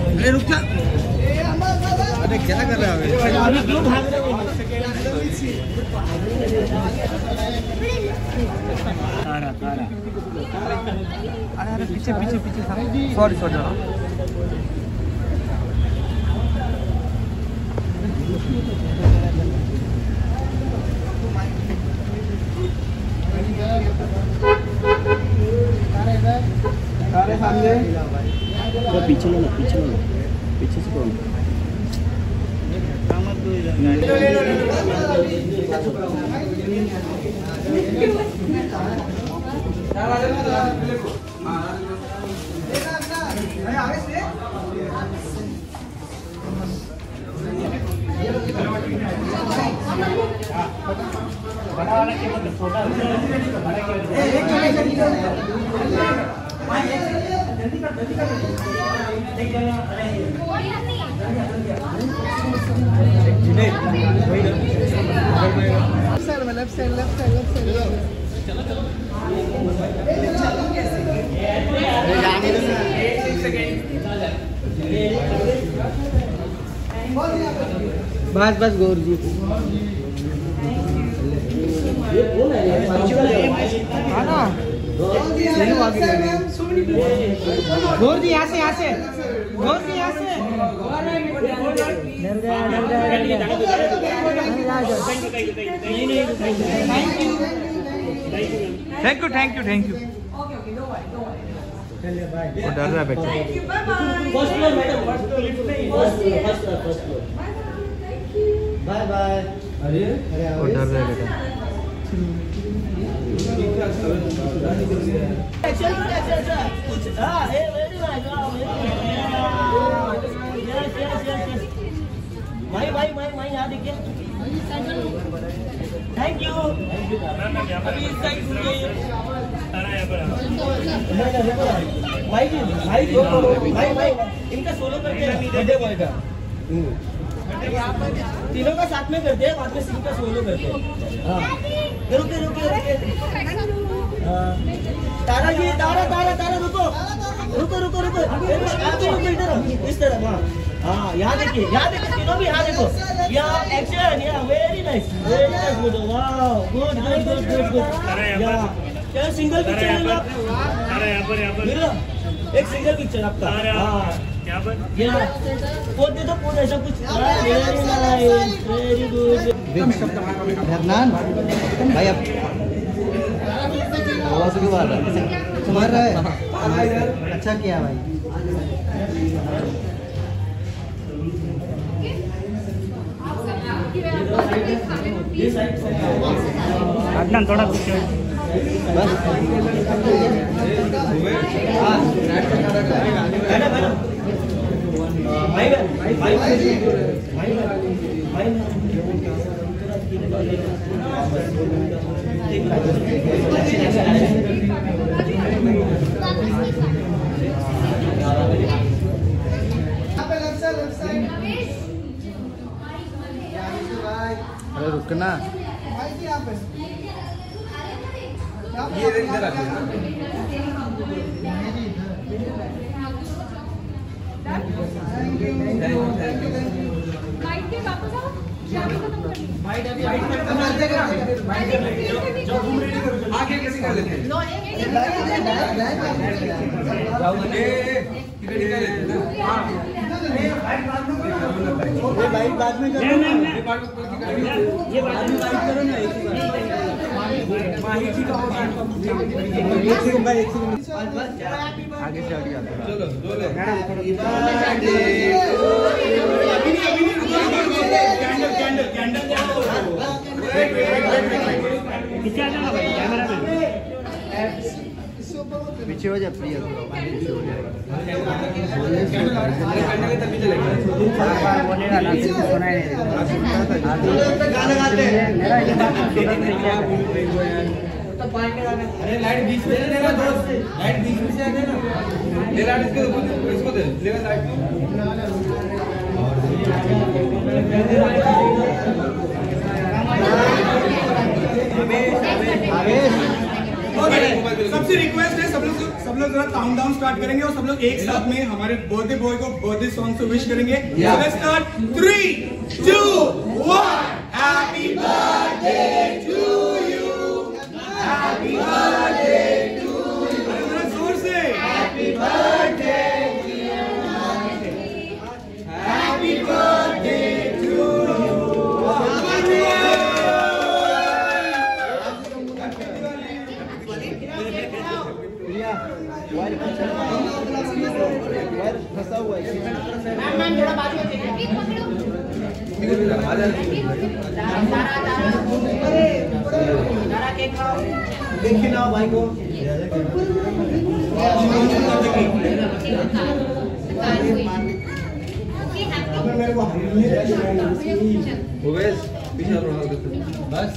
अरे रुक जा। अरे क्या कर रहा है अभी? क्यों भाग रहे हो? तारा तारा। अरे पीछे पीछे पीछे। Sorry sorry. तारे सामने। वो पीछे लो ना, पीछे लो, पीछे से कौन? लेफ्ट साइड बस बस गौर जी गौर जी यहाँ से गौर जी यहाँ से थैंक यू वो डर रहा है बेटा बाय बाय अरे वो डर रहा है बेटा भाई यहाँ देखिए थैंक यू अभी इस साइड भाई इनका सोलो करके तीनों का साथ में करते हैं बाद में सिंह का सोलो करते हैं हाँ रुके तारा जी तारा रुको इधर इस तरफ हाँ यहाँ देखिए तीनों भी यहाँ देखो यहाँ एक्शन यहाँ very nice good wow good क्या सिंगल पिक्चर है यहाँ पर एक सिंगल पिक्चर आपका यहाँ पर पोज दे दो पोज ऐसा कुछ वेरी गुड भाई अब आवाज क्यों आ रहा है मार रहा है अच्छा किया भाई अदनान थोड़ा पीछे बस अरे रुकना ये इधर आते हैं आगे कैसे कर लेते हैं ये बाद में करो ये बाद में बाइक करो ना माही जी का एक सेकंड आगे से आगे चलो बोले कैंडल पीछे आ जाना भाई कैमरा पे पीछे हो जा प्रिय पीछे हो जाएगा बोलेगा ना कुछ सुनाई नहीं गाना गाते हैं मेरा ये बात अरे लाइट बीच में दे ना दोस्त लाइट बीच में से आ ना ले लाइट इसको दे ले लाइट सबसे रिक्वेस्ट है सब लोग सब लोग जरा काउंटडाउन स्टार्ट करेंगे और सब लोग एक साथ में हमारे बर्थडे बॉय को बर्थडे सॉन्ग से विश करेंगे। Let's start 3, 2, 1 happy birthday to you, happy birthday to you, जरा जोर से happy birthday, happy birthday to you. फंसा हुआ है। देखिए ना भाई को बस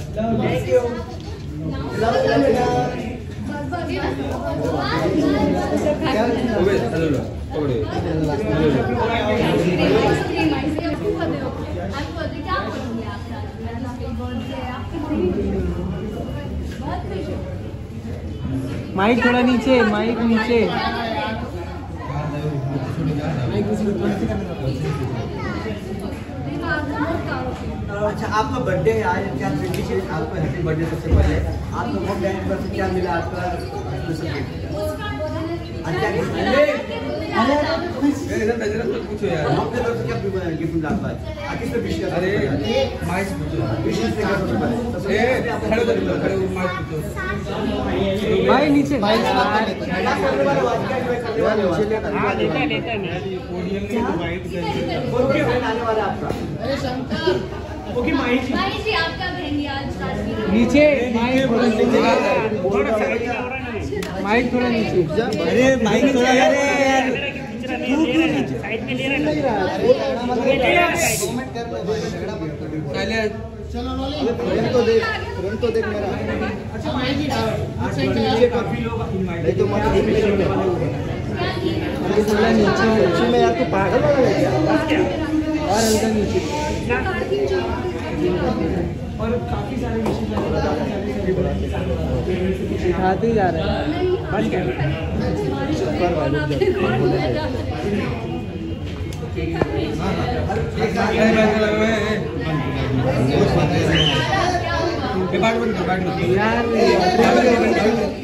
माइक थोड़ा नीचे, माइक नीचे। अच्छा, आपका बर्थडे है आज, क्या आपका हैप्पी बर्थडे सबसे पहले। आपको बहुत एनिवर्सरी क्या मिला आपका स्पेशल गिफ्ट? अच्छा पूछो यार, आपके तरफ से क्या गिफ्ट मिला आपको आज? किस पे विश कर? अरे माइक पूछो, विश से क्या सबसे पहले? खड़े माइक पूछो। भाई नीचे, भाई क्या करने वाले हो आज? क्या enjoy करने वाले हो आज? कौन सा friend आने वाला है आपका? माही जी आपका बहन आज नीचे, माइक थोड़ा नीचे, माइक थोड़ा नीचे। अरे माइक थोड़ा यार साइड में ले रहा है। फ्रेंड तो देख मेरा। अच्छा माही जी, आज नीचे काफी लोग नहीं तो मत देख ले थोड़ा नीचे में यार, तो पागल वाला है क्या? और हल्का नीचे। और काफी सारे विषय सिखाते ही जा रहे हैं। बच गया यार